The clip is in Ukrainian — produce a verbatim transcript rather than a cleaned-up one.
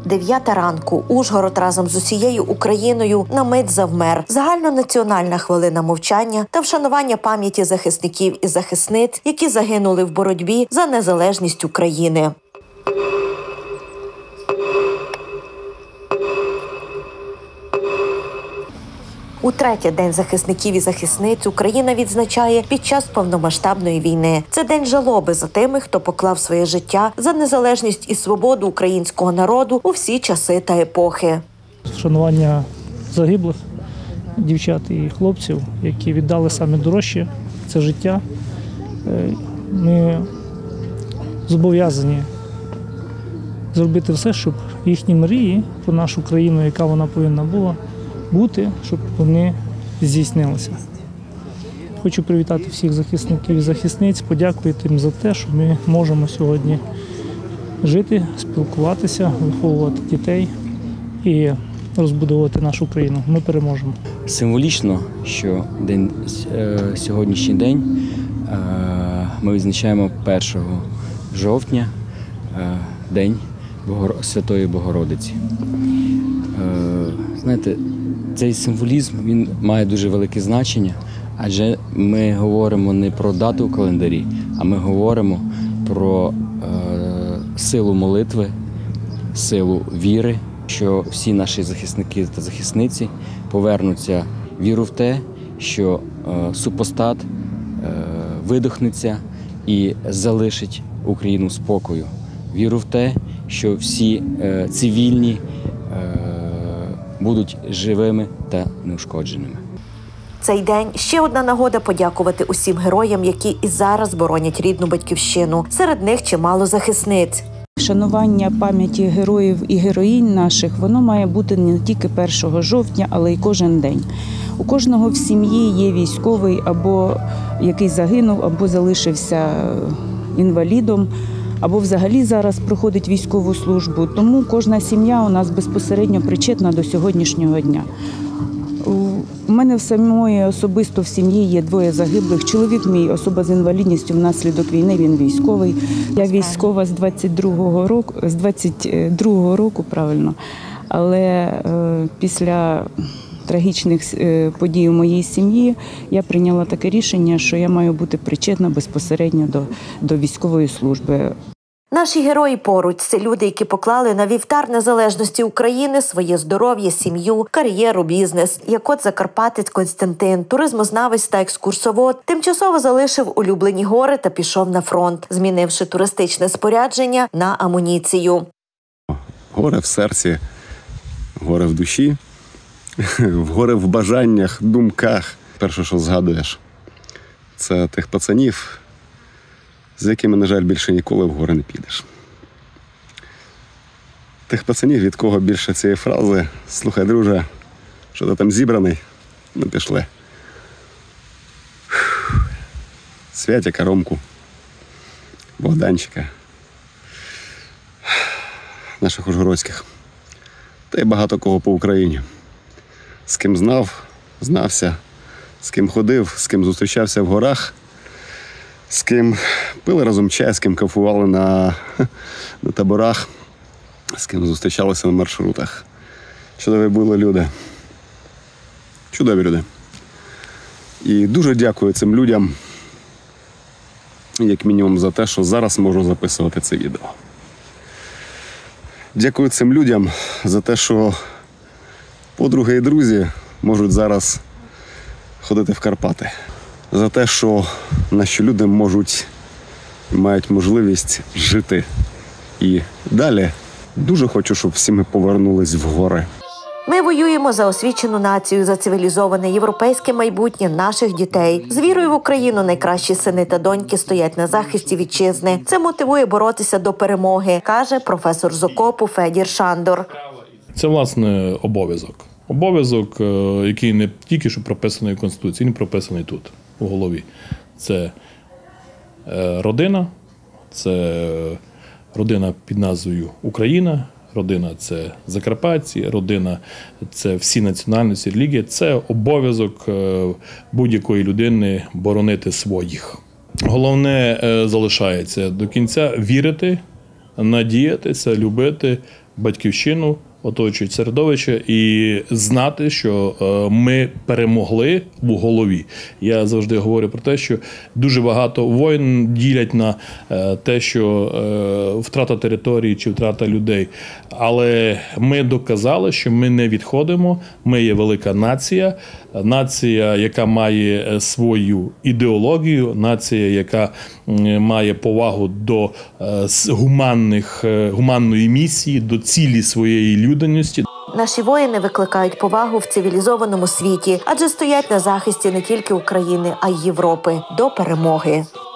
Дев'ята ранку. Ужгород разом з усією Україною на мить завмер. Загальнонаціональна хвилина мовчання та вшанування пам'яті захисників і захисниць, які загинули в боротьбі за незалежність України. Утретє День захисників і захисниць Україна відзначає під час повномасштабної війни. Це день жалоби за тими, хто поклав своє життя за незалежність і свободу українського народу у всі часи та епохи. Вшанування загиблих дівчат і хлопців, які віддали саме дорожче – це життя. Ми зобов'язані зробити все, щоб їхні мрії про нашу країну, яка вона повинна була бути, щоб вони здійснилися. Хочу привітати всіх захисників і захисниць, подякувати їм за те, що ми можемо сьогодні жити, спілкуватися, виховувати дітей і розбудовувати нашу країну. Ми переможемо. Символічно, що день, сьогоднішній день ми відзначаємо першого жовтня, День Святої Богородиці. Знаєте, цей символізм, він має дуже велике значення, адже ми говоримо не про дату у календарі, а ми говоримо про е, силу молитви, силу віри, що всі наші захисники та захисниці повернуться віру в те, що е, супостат е, видохнеться і залишить Україну спокою. Віру в те, що всі е, цивільні е, будуть живими та неушкодженими. Цей день – ще одна нагода подякувати усім героям, які і зараз боронять рідну батьківщину. Серед них чимало захисниць. Шанування пам'яті героїв і героїнь наших, воно має бути не тільки першого жовтня, але й кожен день. У кожного в сім'ї є військовий, або який загинув, або залишився інвалідом, або взагалі зараз проходить військову службу. Тому кожна сім'я у нас безпосередньо причетна до сьогоднішнього дня. У мене в самої особисто в сім'ї є двоє загиблих. Чоловік мій, особа з інвалідністю внаслідок війни, він військовий. Я військова з двадцять другого року, з двадцять другого року, правильно. Але е, після трагічних е, подій у моїй сім'ї я прийняла таке рішення, що я маю бути причетна безпосередньо до, до військової служби. Наші герої поруч – це люди, які поклали на вівтар незалежності України своє здоров'я, сім'ю, кар'єру, бізнес. Як от закарпатець Костянтин, туризмознавець та екскурсовод, тимчасово залишив улюблені гори та пішов на фронт, змінивши туристичне спорядження на амуніцію. Гори в серці, гори в душі, гори в бажаннях, думках. Перше, що згадуєш, це тих пацанів, з якими, на жаль, більше ніколи в гори не підеш. Тих пацанів, від кого більше цієї фрази: «Слухай, друже, що ти там зібраний? Ну, пішли». Святіка, Ромку, Богданчика, наших ужгородських, та й багато кого по Україні. З ким знав, знався, з ким ходив, з ким зустрічався в горах, з ким пили разом чай, з ким кайфували на, на таборах, з ким зустрічалися на маршрутах. Чудові були люди. Чудові люди. І дуже дякую цим людям, як мінімум, за те, що зараз можу записувати це відео. Дякую цим людям за те, що подруги і друзі можуть зараз ходити в Карпати. За те, що наші люди можуть і мають можливість жити. І далі дуже хочу, щоб всі ми повернулись в гори. Ми воюємо за освічену націю, за цивілізоване європейське майбутнє наших дітей. З вірою в Україну найкращі сини та доньки стоять на захисті вітчизни. Це мотивує боротися до перемоги, каже професор з окопу Федір Шандор. Це, власне, обов'язок. Обов'язок, який не тільки що прописаний в Конституції, він прописаний тут, у голові. Це родина, це родина під назвою Україна, родина – це закарпатці, родина – це всі національності, релігії. Це обов'язок будь-якої людини боронити своїх. Головне залишається до кінця вірити, надіятися, любити батьківщину, оточують середовище і знати, що ми перемогли в голові. Я завжди говорю про те, що дуже багато воїн ділять на те, що втрата території чи втрата людей. Але ми доказали, що ми не відходимо, ми є велика нація, нація, яка має свою ідеологію, нація, яка має повагу до гуманних, гуманної місії, до цілі своєї людяності. Наші воїни викликають повагу в цивілізованому світі, адже стоять на захисті не тільки України, а й Європи до перемоги.